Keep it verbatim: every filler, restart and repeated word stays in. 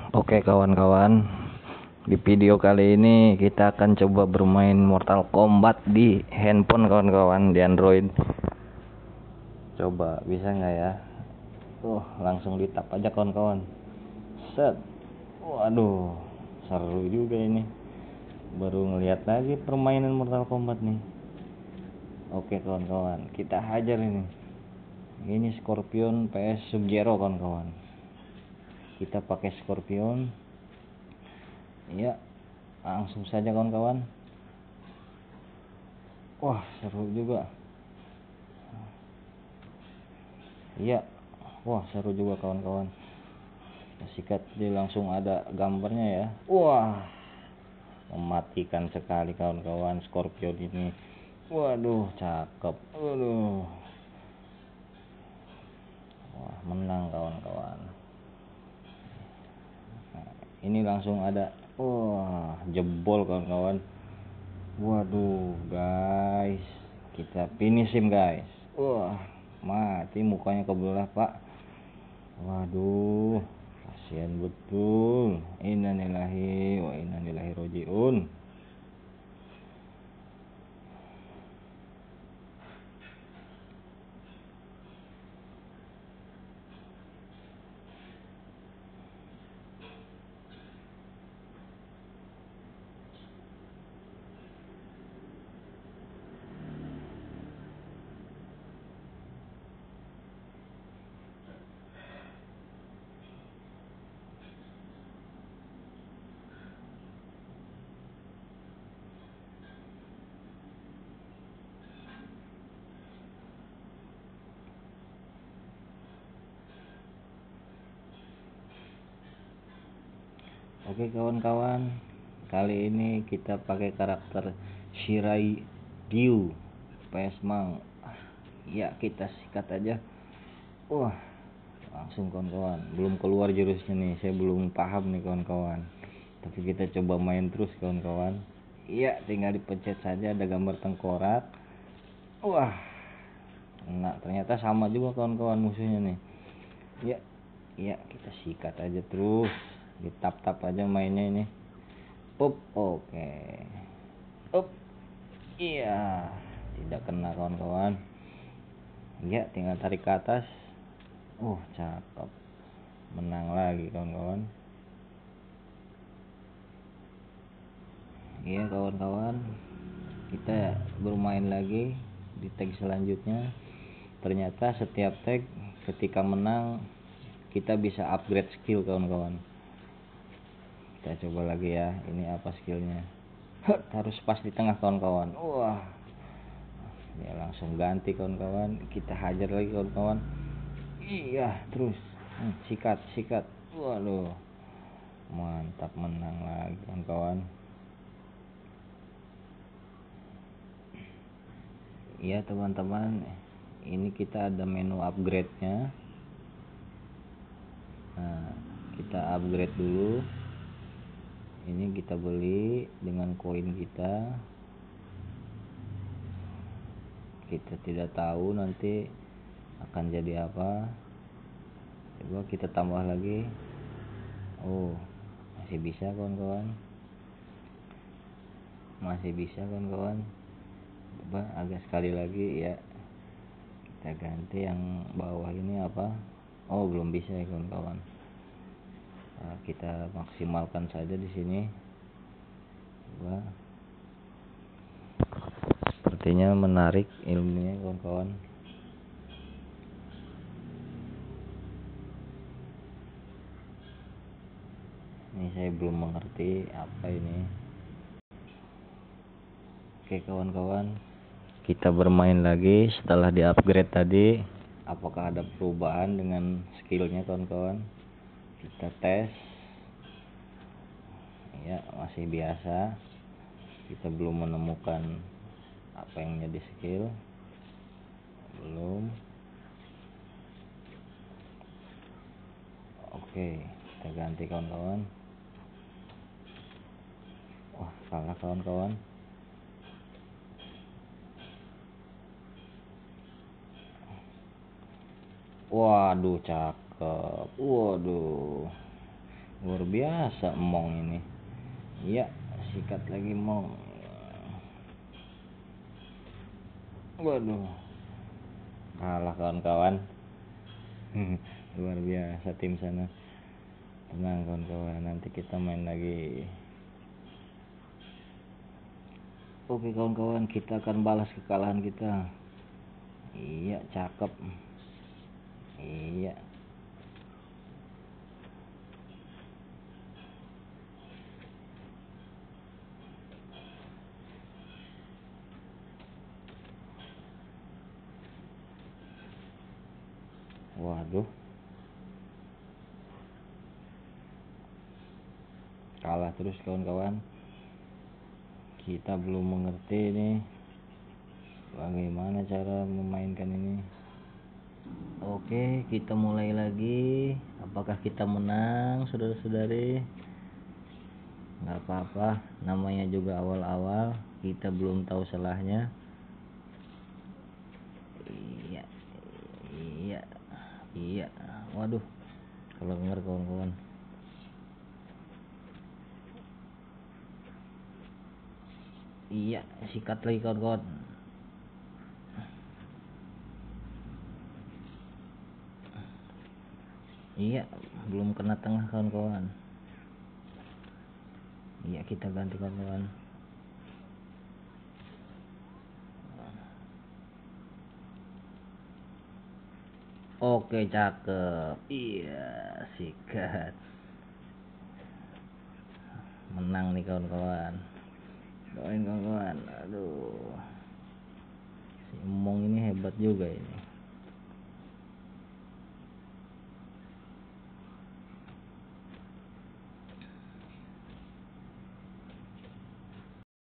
Oke kawan-kawan, di video kali ini kita akan coba bermain Mortal Kombat di handphone kawan-kawan, di Android. Coba bisa nggak ya? Tuh langsung di tap aja kawan-kawan. Set. Waduh, seru juga ini. Baru ngeliat lagi permainan Mortal Kombat nih. Oke kawan-kawan, kita hajar ini. Ini Scorpion P S Sub-Zero kawan-kawan. Kita pakai Scorpion. Ya, langsung saja kawan-kawan. Wah, seru juga. Iya, wah seru juga kawan-kawan. Sikat dia langsung ada gambarnya ya. Wah, mematikan sekali kawan-kawan Scorpion ini. Waduh, cakep. Waduh. Wah, menang kawan-kawan. Nah, ini langsung ada. Wah, jebol kawan-kawan. Waduh, guys. Kita finish him, guys. Wah, mati mukanya kebelah, Pak. Waduh, kasihan betul. Innalillahi wa inna ilaihi rajiun. Oke kawan-kawan, kali ini kita pakai karakter Shirai Ryu P S Mang. Ya, kita sikat aja. Wah, langsung kawan-kawan. Belum keluar jurusnya nih, saya belum paham nih kawan-kawan. Tapi kita coba main terus kawan-kawan. Iya, tinggal dipencet saja ada gambar tengkorak. Wah, nah ternyata sama juga kawan-kawan musuhnya nih. Iya, iya kita sikat aja terus. Di tap-tap aja mainnya ini. Up, oke. Up. Iya, tidak kena kawan-kawan. Iya, tinggal tarik ke atas. Uh, cakep. Menang lagi kawan-kawan. Iya kawan-kawan, kita bermain lagi di tag selanjutnya. Ternyata setiap tag ketika menang kita bisa upgrade skill kawan-kawan. Kita coba lagi ya, ini apa skillnya. Harus pas di tengah kawan-kawan. Wah, ya langsung ganti kawan-kawan. Kita hajar lagi kawan-kawan. Iya terus hmm, sikat sikat. Waduh, mantap, menang lagi kawan-kawan. Iya teman-teman, ini kita ada menu upgrade nya. Nah, kita upgrade dulu. Ini kita beli dengan koin kita. Kita tidak tahu nanti akan jadi apa. Coba kita tambah lagi. Oh, masih bisa kawan-kawan. Masih bisa kawan-kawan. Coba agak sekali lagi ya. Kita ganti yang bawah ini apa. Oh, belum bisa ya kawan-kawan. Nah, kita maksimalkan saja di sini. Coba. Sepertinya menarik ilmunya kawan-kawan. Ini saya belum mengerti apa ini. Oke kawan-kawan, kita bermain lagi setelah di upgrade tadi. Apakah ada perubahan dengan skillnya kawan-kawan? Kita tes. Ya, masih biasa. Kita belum menemukan apa yang jadi skill. Belum. Oke, kita ganti kawan-kawan. Wah, salah kawan-kawan. Waduh, cakep. Waduh, luar biasa emong ini. Iya, sikat lagi emong. Waduh, kalah kawan-kawan. Luar biasa tim sana. Tenang kawan-kawan, nanti kita main lagi. Oke kawan-kawan, kita akan balas kekalahan kita. Iya, cakep. Iya. Waduh, kalah terus kawan-kawan. Kita belum mengerti nih bagaimana cara memainkan ini. Oke, kita mulai lagi. Apakah kita menang, saudara-saudari? Nggak apa-apa, namanya juga awal-awal, kita belum tahu salahnya. Iya, iya, iya. Waduh, kalau denger kawan-kawan. Iya, sikat lagi kawan-kawan. Iya, belum kena tengah kawan-kawan. Iya, kita ganti kawan-kawan. Oke, cakep. Iya, sikat. Menang nih kawan-kawan. Doain kawan-kawan. Aduh, si emong ini hebat juga ini.